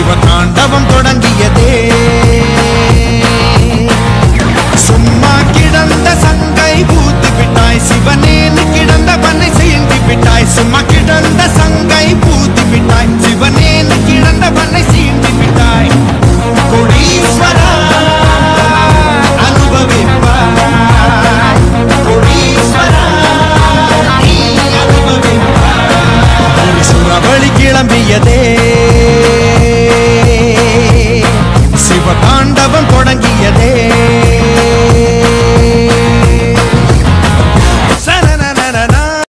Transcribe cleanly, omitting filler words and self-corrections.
சிவதாண்டவம் தொடங்கியதே. சும்மா கிடந்த சங்கை பூத்து விட்டாய் சிவனேன்னு கிடந்தவனை சீண்டி விட்டாய். சும்மா கிடந்த சங்கை பூத்து விட்டாய் சிவனேன்னு கிடந்தவனை சீண்டி விட்டாய். கோடீஸ்வரா அனுபவிப்பாய், கோடீஸ்வரா நீ அனுபவிப்பாய். ஒரு சுறவழி கிளம்பியதே.